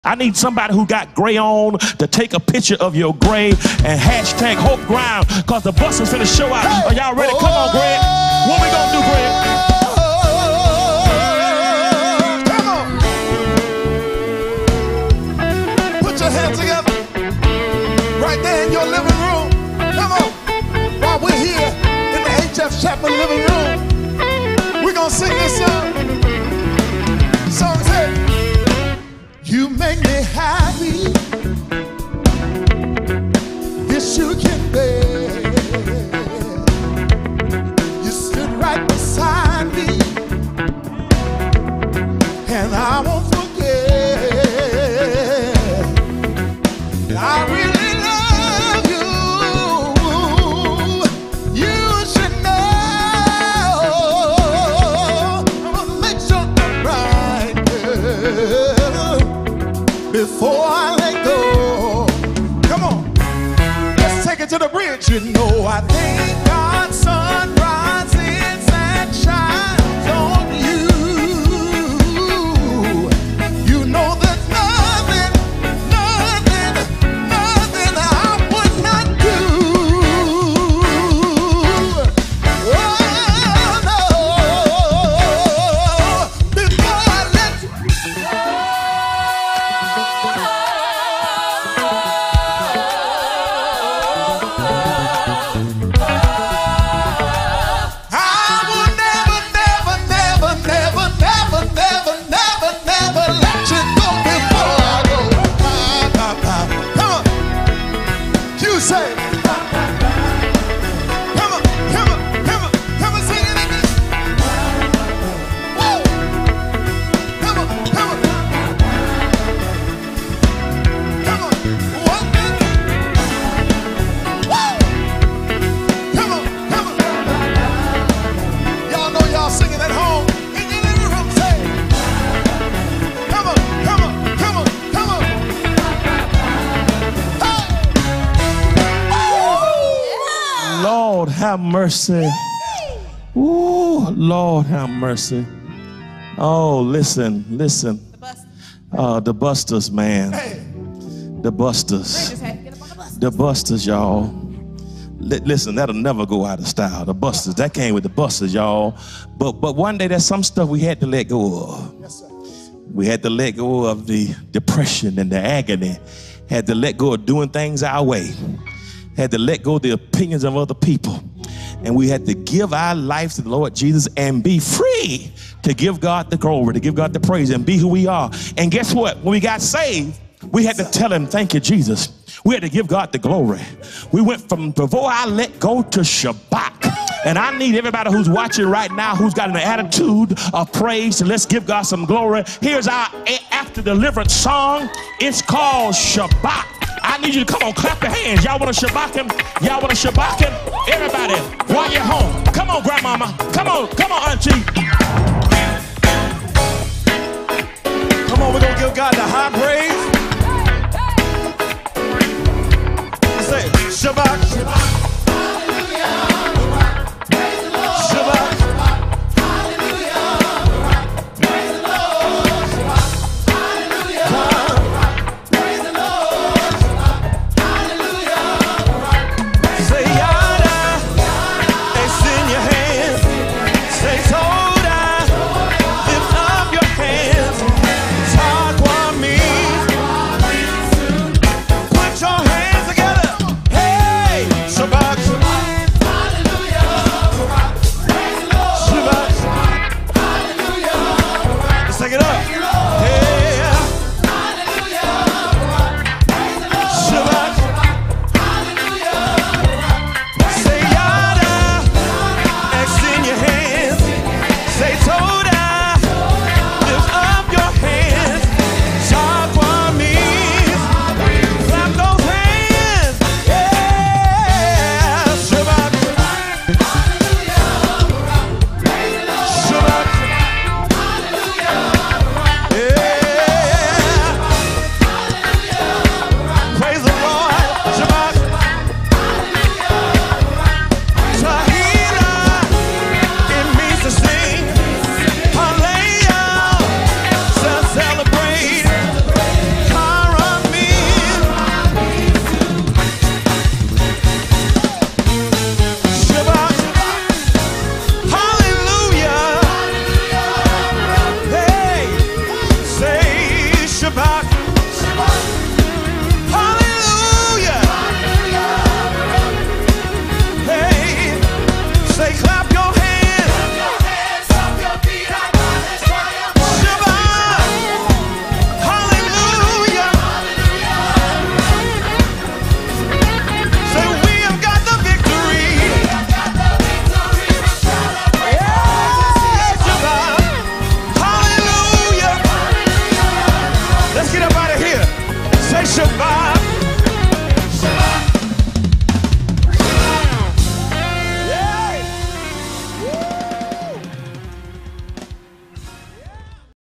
I need somebody who got gray on to take a picture of your gray and hashtag Hope Ground, because the bus is finna show out. Are y'all ready? Come on, Greg. What we gonna do, Greg? Come on. Put your hands together right there in your living room. Come on. While we're here in the HF Chapel living room, we're gonna sing this song. The song says, you make me happy, this you can bear. You stood right beside me, and I won't forget. I really love you. You should know. I'm gonna make sure I'm right, girl, before I let go. Come on, let's take it to the bridge. You know I think God's sun rises and shines on you. You know there's nothing I would not do. Oh no, before I let you go. Lord have mercy. Ooh, Lord have mercy. Oh, listen. The Busters, man. The Busters. The Busters, y'all. Listen, that'll never go out of style. The Busters, that came with the Busters, y'all. But one day there's some stuff we had to let go of. Yes, sir. We had to let go of the depression and the agony. Had to let go of doing things our way. Had to let go of the opinions of other people. And we had to give our life to the Lord Jesus and be free to give God the glory, to give God the praise, and be who we are. And guess what? When we got saved, we had to tell him, thank you, Jesus. We had to give God the glory. We went from before I let go to Shabbat. And I need everybody who's watching right now who's got an attitude of praise, so let's give God some glory. Here's our after deliverance song. It's called Shabbat. I need you to come on, clap your hands. Y'all want to Shabbat him? Y'all want to Shabbat him? Everybody, while you're home. Come on, grandmama. Come on, auntie. Come on, we're going to give God the high praise. I say, Shabbat, Shabbat. Hallelujah. Praise the Lord. Shabbat. Hallelujah. Praise the Lord. Shabbat. Hallelujah. Praise the Lord. Hallelujah. Say yada. Extend your hands. Say toda. Lift up your hands. Taqwa means. Put your hands together. Hey. about